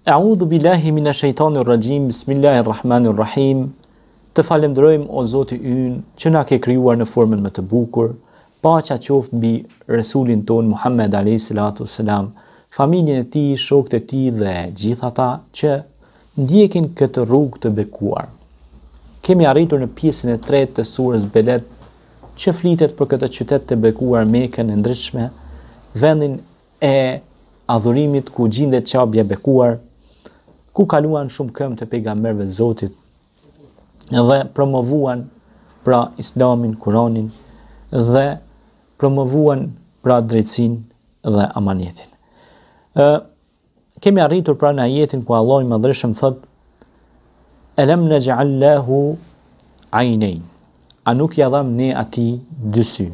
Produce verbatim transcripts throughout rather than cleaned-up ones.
A'udhu billahi minash shaitanir rajim. Bismillahirrahmanirrahim. Të falenderojmë o Zoti ynë që na ke krijuar në formën më të bukur. Paqja qoftë mbi Resulin ton Muhammed alayhi salatu wassalam, familjen e tij, shokët e tij dhe gjithë ata që ndjekin këtë rrugë të bekuar. Kemi arritur në pjesën e tretë të surës Beled, që flitet për këtë qytet të bekuar, Mekën e ndritshme, vendin e adhurimit ku gjendet qabja bekuar, ku kaluan shumë këmbë të pejgamberëve të Zotit dhe promovuan pra Islamin, Kur'anin dhe promovuan pra drejtsinë dhe amanetin. Ë kemi arritur pra në ajetin ku Allahu i Madhreshëm thot: Alam naj'al lahu aynayn. A nuk ja dham ne atij dy sy?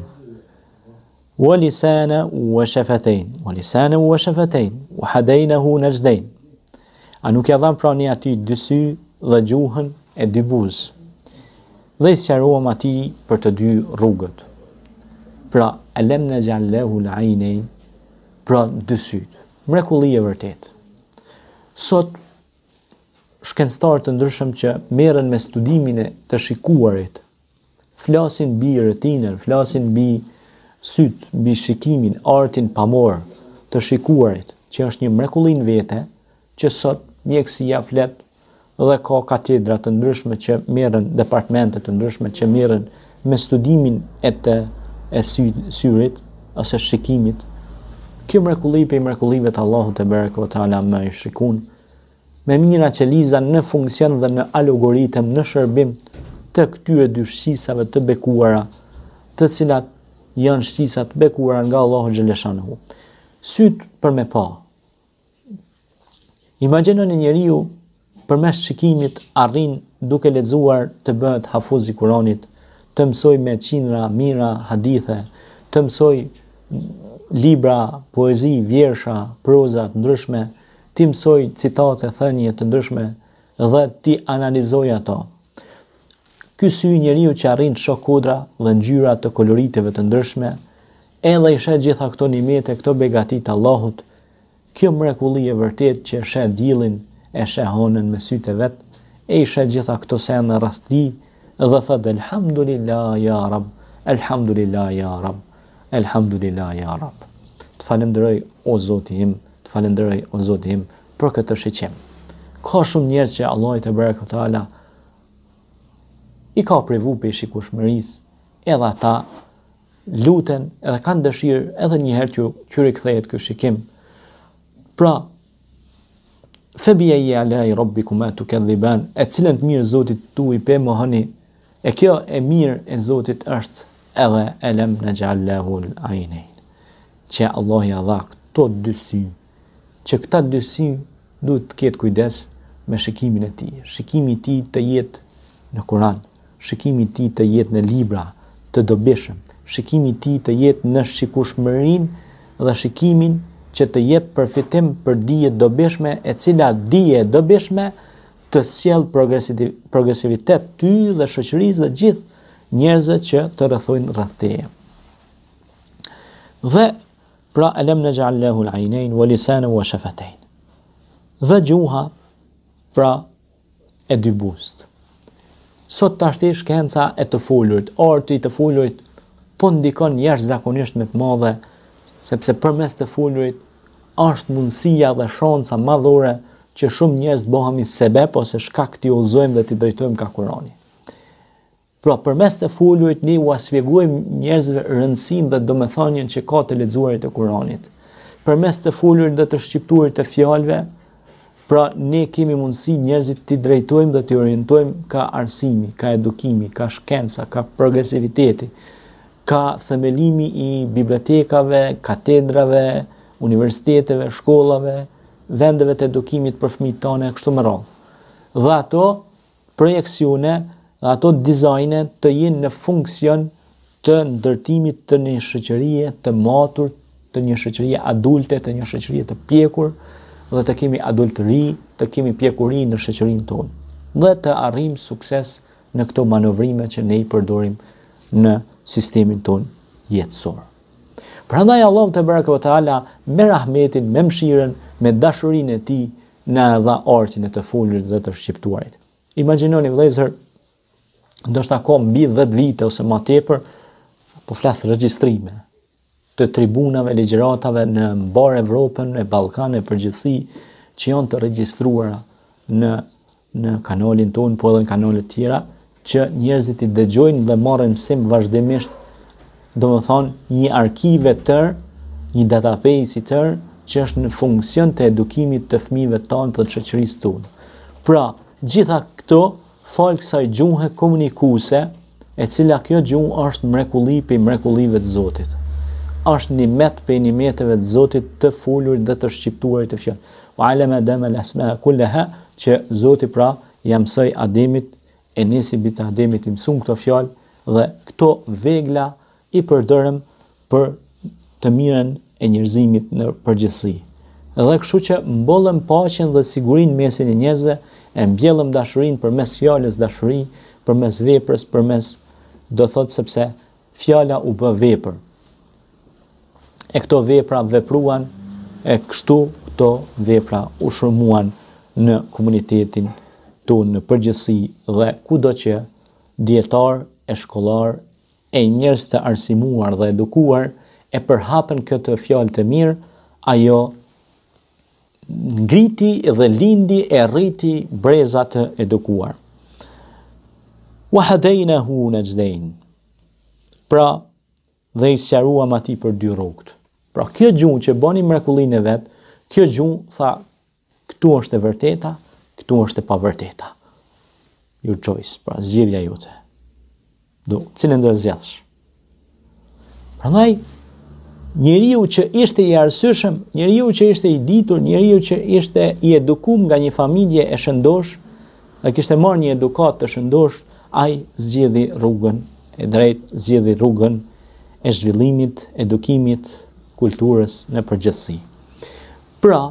Wa lisana wa shafatayn, wa lisana wa shafatayn, wa hadaynahu najdayn. A nuk ja dham pra ne atij dy sy dhe gjuhën e dy buzë, dhe i sqaruam atij për të dy rrugët. Pra, alam naj'al lahu al-aynayn, pra dy syt. Mrekulli e vërtet. Sot shkencëtarë të ndryshëm që merren me studimin e të shikuarit, flasin mbi retinën, flasin mbi syt, mbi shikimin, artin pamor të shikuarit, që është një mrekulli në vete, që sot mjekësia flet dhe ka katedra të ndryshme që merren, departamente të ndryshme që merren me studimin e të e sy, syrit ose shikimit. Kjo mrekulli për mrekullive të Allahut te bareka ve taala më i shikun, me mira që lizan në funksion dhe në algoritëm, në shërbim të këtyre dy shqisave të bekuara, të cilat janë shqisa të bekuara nga Allahu xhaleshanuhu. Syt për me pa. Imagjinoni njeriu përmes shikimit arrin duke lexuar të bëhet hafuz i Kuranit, të mësoj me qindra mira hadithe, të mësoj libra, poezi, vjersha, proza të ndryshme, ti mësoj citate, thënie të ndryshme dhe ti analizoj ato. Ky sy njeriu që arrin të shoh kodra dhe ngjyra të koloriteve të ndryshme, edhe i sheh gjitha këto nimete, këto begati të Allahut, kjo mrekulli e vërtet që e sheh diellin, e sheh honën me sytë e vet, e i sheh gjitha këto sende rreth tij dhe thot elhamdulillah ya rab, elhamdulillah ya rab, elhamdulillah ya rab. Të falenderoj o Zoti im, të falenderoj o Zoti im për këtë shiqim. Ka shumë njerëz që Allahu te bareka taala i ka privu për shikueshmërisë, edhe ata luten edhe kanë dëshirë edhe një herë që që rikthehet ky shikim. Pra, Fabi'ayyi ala'i rabbikuma tukadhiban, e cilën të mirë Zotit tuaj pe mohoni, e kjo e mirë e Zotit është edhe alam naj'al lahu al-aynayn, që Allah ja dha këto dy sy, që këta dy sy duhet të ketë kujdes me shikimin e tij. Shikimi i tij të jetë në Kur'an, shikimi i tij të jetë në libra të dobishëm, shikimi i tij të jetë në shikueshmërinë dhe shikimin që të jep përfitim për dije dobishme, e cila dije dobishme të sjell progresivitet ty dhe shoqërisë dhe gjithë njerëzve që të rrethojnë rreth teje. Dhe pra alam naj'al lahu al-aynayn wa lisanan wa shafatayn. Dhe gjuha pra e dy buzët. Sot tashti shkenca e të folurit, arti i të folurit po ndikon jashtëzakonisht me të madhe, sepse përmes të folurit është mundësia dhe shansa madhore që shumë njerëz bëhemi sebeb ose shkak të udhëzojmë dhe të drejtojmë ka Kurani. Pra përmes të folurit ne u shpjegojmë njerëzve rëndësinë dhe domethënien që ka të lexuarit të Kuranit. Përmes të folurit dhe të shqiptuarit të fjalëve, pra ne kemi mundësi njerëzit të drejtojmë dhe të orientojmë ka arsimi, ka edukimi, ka shkenca, ka progresiviteti, ka themelimi i bibliotekave, katedrave, universiteteve, shkollave, vendeve të edukimit për fëmijët tonë, kështu me radhë. Dhe ato projeksione, dhe ato dizajne të jenë në funksion të ndërtimit të një shoqërie të matur, të një shoqërie adulte, të një shoqërie të pjekur, dhe të kemi adultëri, të kemi pjekuri në shoqërinë tonë, dhe të arrijmë sukses në këto manovrime që ne i përdorim në sistemin tonë jetësor. Prandaj Allahu te bareka ve taala me rahmetin, me mëshirën, me dashurinë e tij na dha artin e të folurit dhe të shqiptuarit. Imagjinoni vëllezër, ndoshta ka mbi dhjetë vite ose më tepër, po flas regjistrime të tribunave, ligjëratave në mbar Evropën, e Ballkanin, e përgjithësi, që janë të regjistruara në në kanalin tonë, po edhe në kanale të tjera, që njerëzit i dëgjojnë dhe marrin mësim vazhdimisht, domethënë një arkive tërë, një database i tërë që është në funksion të edukimit të fëmijëve tanë të shoqërisë tonë. Pra, gjitha këto fal kësaj gjuhe komunikuese, e cila kjo gjuhë është mrekulli për mrekullive të Zotit. Është nimet për nimeteve të Zotit të folurit dhe të shqiptuarit të fjalë. Wa alama Adama al-asma kullaha, që Zoti pra ja mësoi Ademit, e nisi bit Ademit i mësuan këto fjalë dhe këto vegla i përdorëm për të mirën e njerëzimit në përgjithësi. Edhe kështu që mbollëm paqen dhe sigurinë mesin e njerëzve, e mbjellëm dashurinë përmes fjalës dashuri, përmes veprës, përmes, do thotë sepse fjala u bë vepër. E këto vepra vepruan, e kështu këto vepra u shërmuan në komunitetin tonë në përgjithësi dhe kudo që dietar, e shkollar, e njerëz të arsimuar dhe edukuar e përhapën këtë fjalë të mirë, ajo ngriti dhe lindi e rriti breza të edukuar. Wa hadaynahu najdain. Pra, dhe i sqaruam atij për dy rrugët. Pra, kjo gjuhë që bani mrekullinë e vet, kjo gjuhë tha, këtu është e vërteta, këtu është e pavërteta. Your choice, pra zgjedhja jote. Do, cilën do zgjedhësh? Prandaj, njeriu që ishte i arsyeshëm, njeriu që ishte i ditur, njeriu që ishte i edukuar nga një familje e shëndosh, dhe kishte marrë një edukat të shëndosh, ai zgjedhi rrugën e drejtë, zgjedhi rrugën e zhvillimit, edukimit, kulturës në përgjithësi. Pra,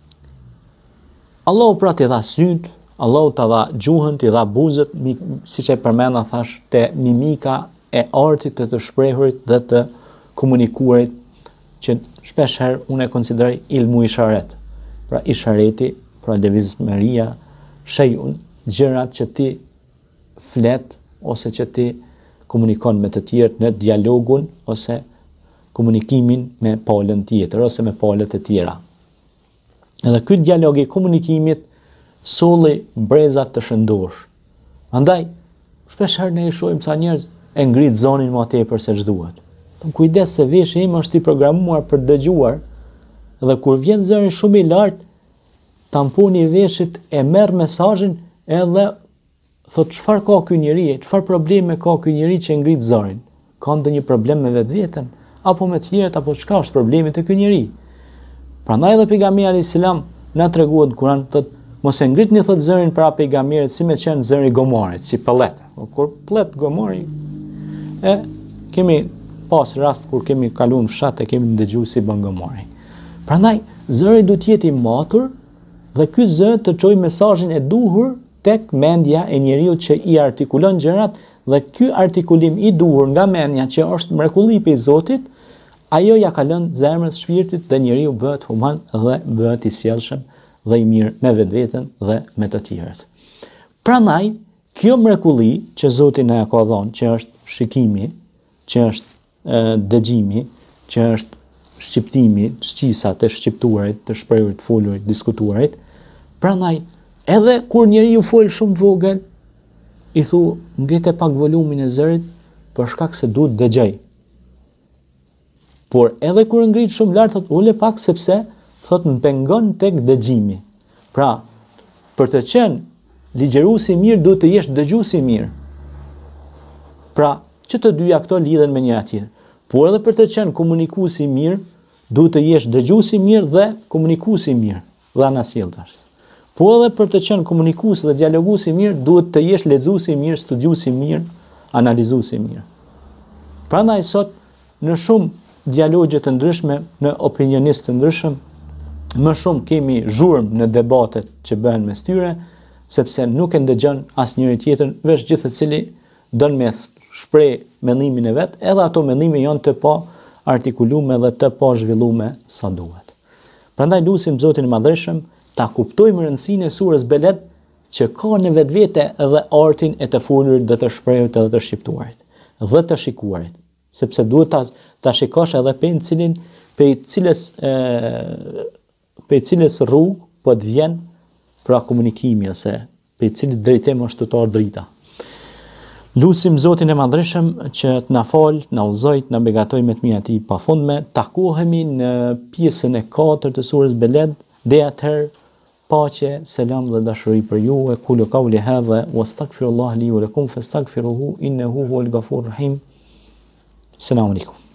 Allahu pra t'i dha syt, Allahu t'a dha gjuhën, t'i dha buzët, siç e përmenda thash, te mimika e artit të të shprehurit dhe të komunikuarit, që shpesh herë unë e konsideroj ilmu isharet. Pra ishareti, pra lëvizmëria, shejun, gjërat që ti flet ose që ti komunikon me të tjerët në dialogun ose komunikimin me palën tjetër ose me palët e tjera. Edhe ky dialog i komunikimit solli brezat të shëndosh. Andaj, shpesh herë ne i shohim sa njerëz e ngrit zonin më tepër se ç'duhet. Tom kujdes se veshi im është i programuar për dëgjuar, dhe kur vjen zëri shumë i lartë, tamponi i veshit e merr mesazhin edhe thot çfarë ka ky njeri, çfarë probleme ka ky njeri që ngrit zërin? Ka ndonjë problem me vetveten apo me të tjerët, apo çka është problemi te ky njeri? Prandaj edhe pejgamberi alayhis salam na treguat në Kur'an, thot mos e ngritni thot zërin para pejgamberit si me qenë zëri gomarit, si pellet. Kur plet gomari, e kemi pas rast kur kemi kaluar në fshat e kemi dëgjuar si bën gomari. Prandaj zëri duhet të jetë i matur dhe ky zë të çojë mesazhin e duhur tek mendja e njeriu që i artikulon gjërat, dhe ky artikulim i duhur nga mendja që është mrekulli i Zotit, ajo ja ka lënë zemrës, shpirtit dhe njeriu bëhet human dhe bëhet i sjellshëm dhe i mirë me vetveten dhe me të tjerët. Prandaj, kjo mrekulli që Zoti na ka dhënë, që është shikimi, që është e, dëgjimi, që është shqiptimi, shqisat e shqiptuarit, të shprehurit, folurit, diskutuarit, prandaj edhe kur njeriu fol shumë të vogël, i thu ngrite pak volumin e zërit për shkak se duhet dëgjoj. Por edhe kur ngrit shumë lart, thot ule pak sepse thot më pengon tek dëgjimi. Pra, për të qenë ligjëruesi i mirë duhet të jesh dëgjuesi i mirë. Pra, që të dyja këto lidhen me njëra tjetrën. Por edhe për të qenë komunikuesi i mirë, duhet të jesh dëgjuesi i mirë dhe komunikuesi i mirë, dhe anasjelltas. Po edhe për të qenë komunikues dhe dialogues i mirë, duhet të jesh lexues i mirë, studiues i mirë, analizues i mirë. Prandaj sot në shumë dialogje të ndryshme, në opinionistë të ndryshëm, më shumë kemi zhurmë në debatet që bëhen mes tyre, sepse nuk e ndëgjon asnjëri tjetrin, veç gjithë secili don me shpreh mendimin e vet, edhe ato mendime janë të pa artikulume dhe të pa zhvillume sa duhet. Prandaj lutim Zotin e Madhreshëm ta kuptojmë rëndësinë e surës Beled, që ka në vetvete edhe artin e të folurit dhe të shprehut edhe të shqiptuarit dhe të shikuarit, sepse duhet ta, ta shikosh edhe pe në cilin pe cilës e, pe cilës rrugë po të vjen pra komunikimi ose pe cilit drejtim është të tarë drita. Lusim Zotin e Madhreshëm që të na fal, na udhëzoj, na begatoj me të mira të tij pafundme. Takohemi në pjesën e katërt të surës Beled, dhe atëherë paqe, selam dhe dashuri për ju. E kulu qawli hadha wastaghfirullah li wa lakum fastaghfiruhu innahu huwal ghafurur rahim. Selamun alaikum.